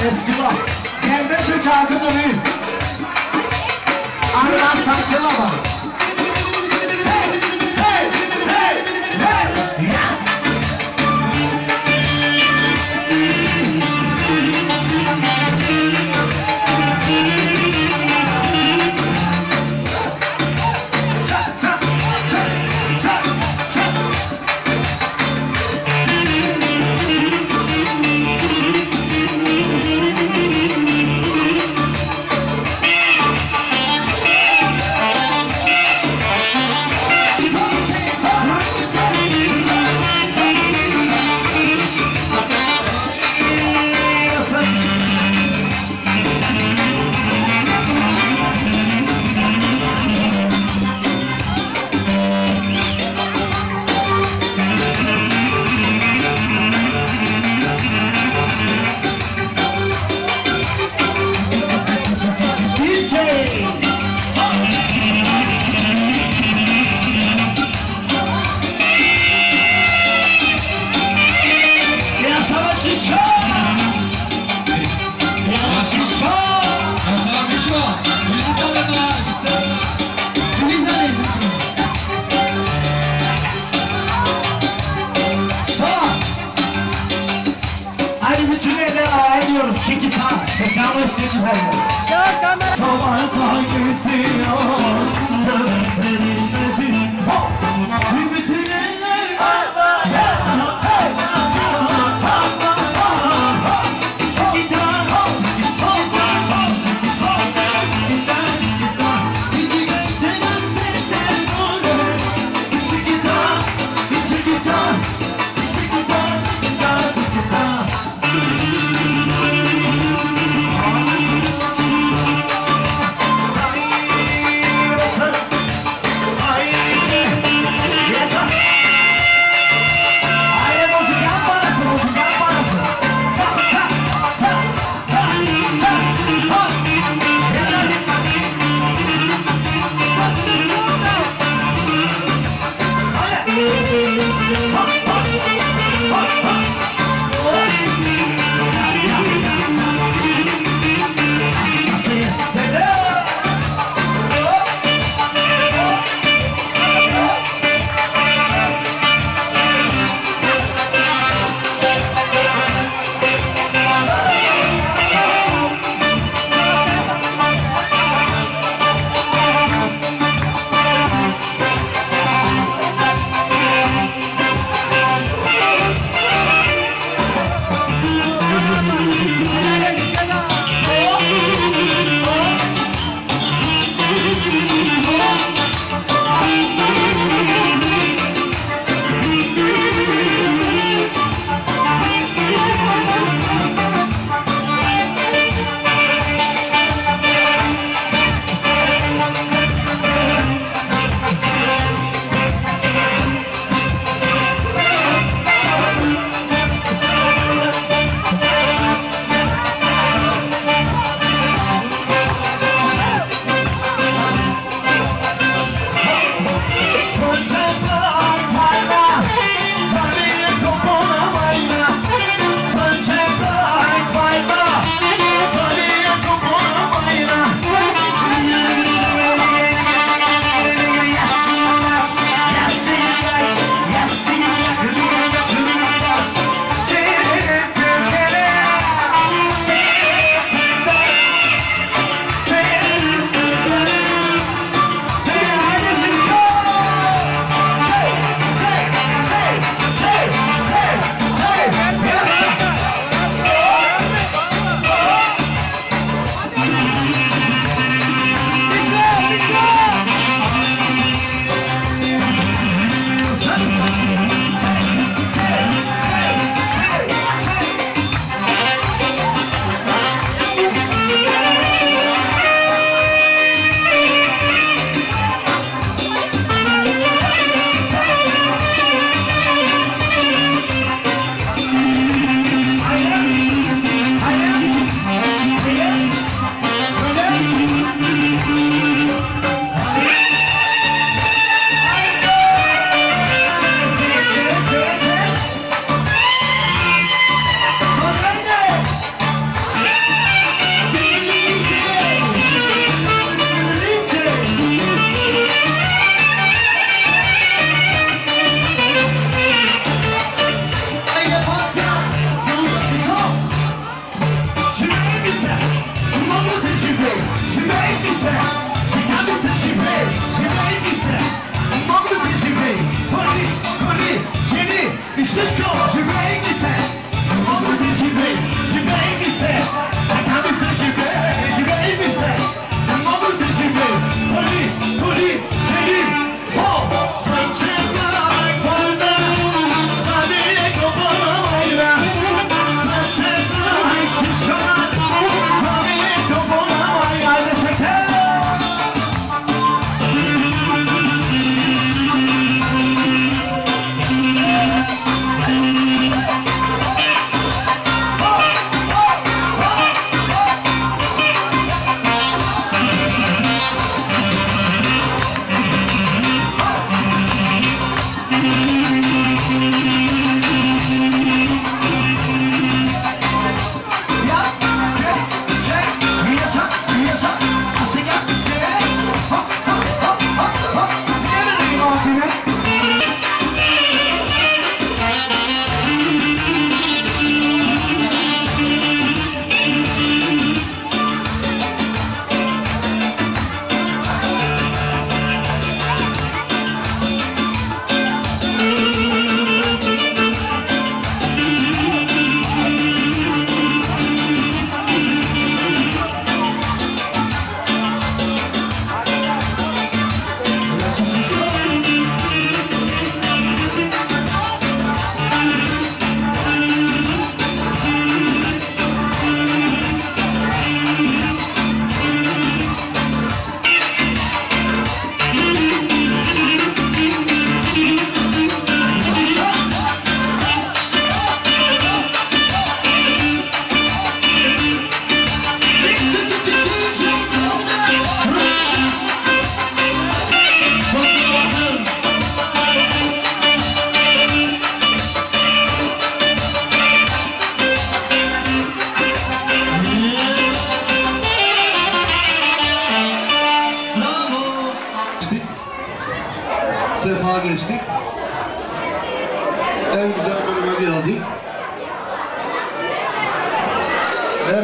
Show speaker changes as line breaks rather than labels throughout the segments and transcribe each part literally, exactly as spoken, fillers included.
Eskiler. Gelmezse çağırdı döneyim. Arılar şarkılar var. Hey, hey, hey, hey. Yeah.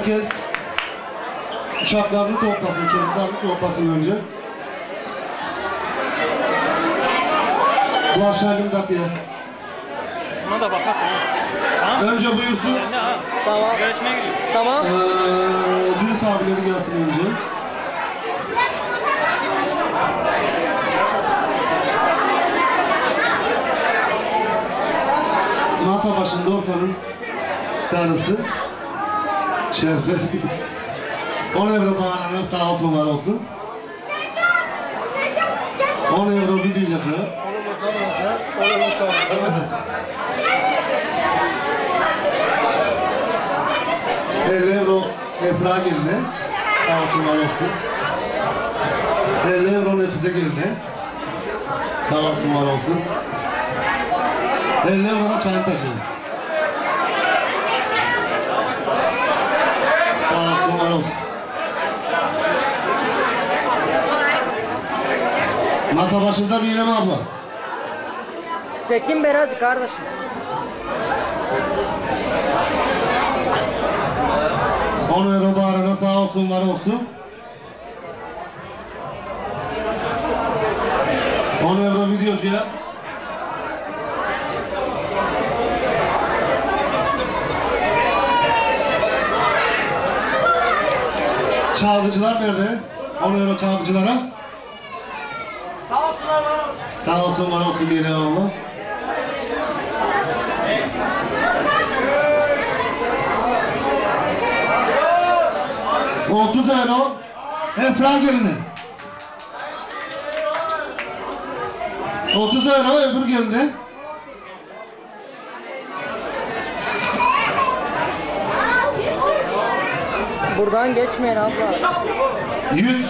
Herkes uşaklarını toplasın, çocuklarını toplasın önce. Bu aşağı bir dakika.
Buna da bakarsın. Ha?
Önce buyursun.
Ne ha?
Tamam.
Görüşmeye gidiyor.
Tamam.
Ee, Dün sahabeleri gelsin önce. Masa başında ortanın tanrısı Şerife. on euro bağlanıyor, sağ olsun var olsun. on euro video yakıyor. elli euro Esra geline, sağ olsun var olsun. elli euro Nefise geline, sağ olsun var olsun. elli euro da çantacı. Sağ olsun var olsun. Masa başında bir mi abla?
Çekin beni hadi kardeşim.
on euro bağrına sağ olsun var olsun. on euro videocuya. Çalgıcılar nerede? on euro çalgıcılara.
Sağ olsunlar, var olsun.
Sağ olsun var olsun bir Allah. otuz euro Esra gelini. otuz euro öbür gelini.
Buradan geçmeyin abla.
yüz.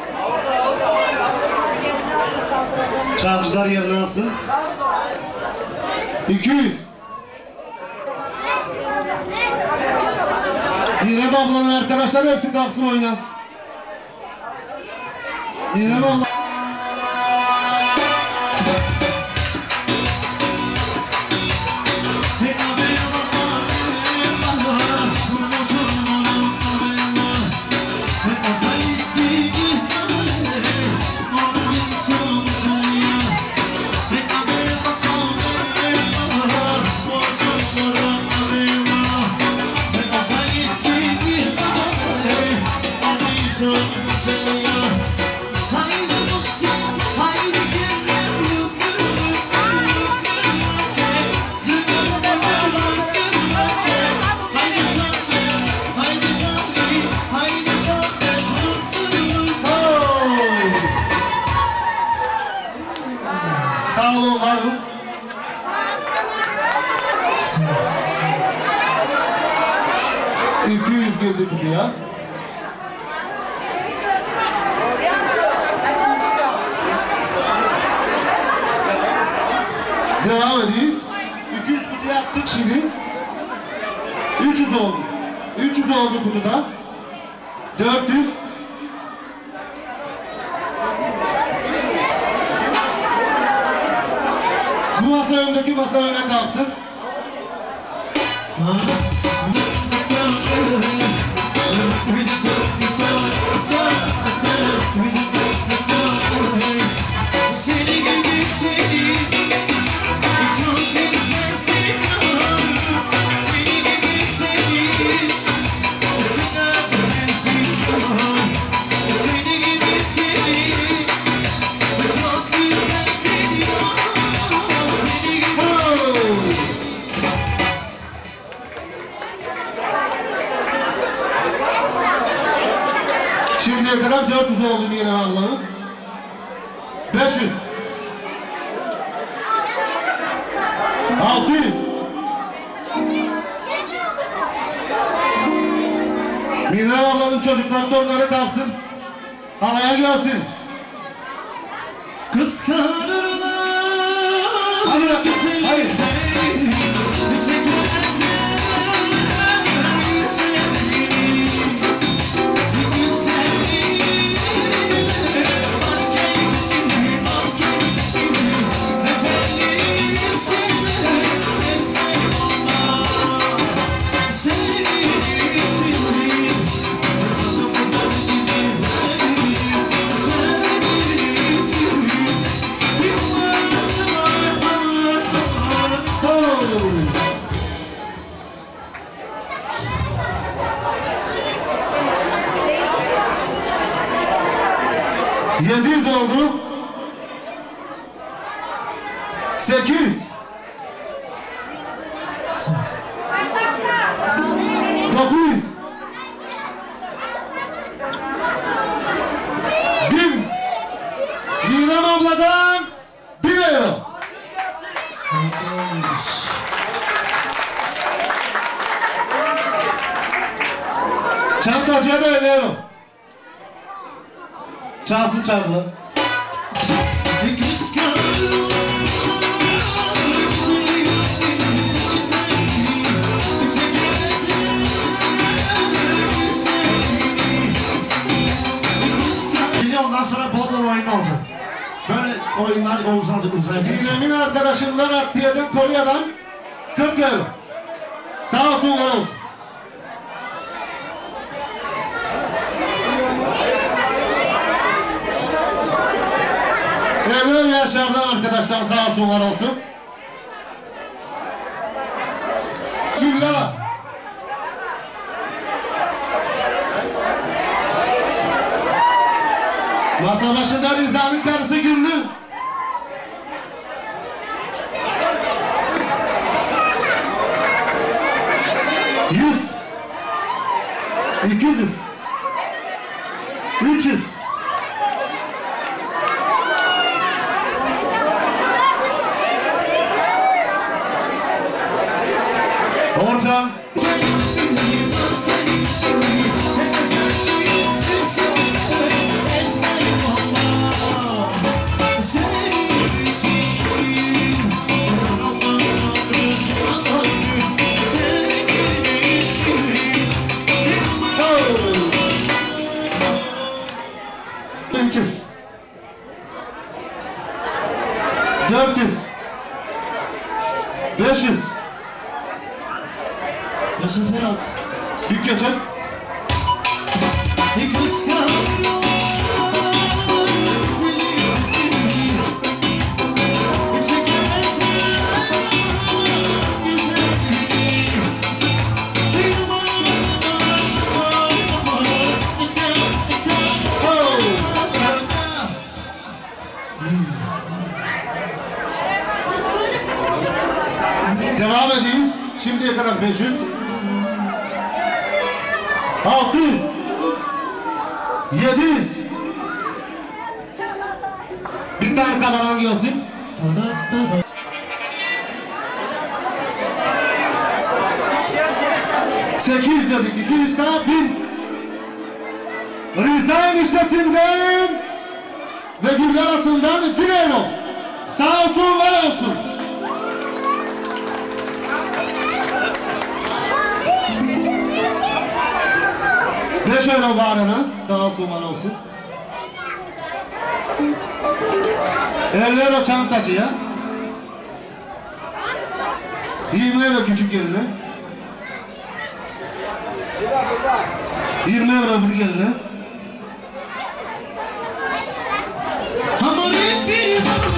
Çarpıcılar yerine alsın. iki yüz. Ninem ablanın arkadaşlar hepsi kalksın oyuna. Ninem abla. Sağ olun, var olun. iki yüz girdi kutuya. Devam ediyoruz. iki yüz kutuya attık şimdi. üç yüz oldu. üç yüz oldu kutuda. dört yüz. Bu masa öndeki masa öne kalksın. Şimdiye kadar dört yüz oldu bir yere Allah'ım. beş yüz. altı yüz. Mine ablanın çocukları torunları kalsın. Halaya gelsin.
Kıskanırlar.
Hadi bak. Hayır. yedi yüz oldu. sekiz yüz. dokuz yüz. bin. Ninem abladan bin euro. Çantacıya da elli euro. Çalsın çaldı.
Ondan sonra bol bol oyun olacak. Böyle oyunlar uzadı uzayacak.
Dilemin arkadaşından Aktiye'den Kore'den kırk euro. Sağ olsun var olsun. elli yaşlardan arkadaşlar sağ olsun var olsun. Güller var. Masa başında Riza'nın karısı Güllü. Yüz. İki yüz. Üç yüz. Orhan. dört yüz. beş yüz.
Yaşa Ferhat.
Büyük geçen.
Bir kıskanıyor.
Devam ediyoruz. Şimdiye kadar beş yüz. altı yüz. yedi yüz. Bir tane kameran gelsin. sekiz yüz dedik. iki yüz daha bin. Riza eniştesinden ve Güller arasından bin euro. Sağ olsun var olsun. beş euro varına, sağ olsun var olsun. elli euro çantacıya. yirmi euro küçük geline. yirmi euro bir geline.
Hamur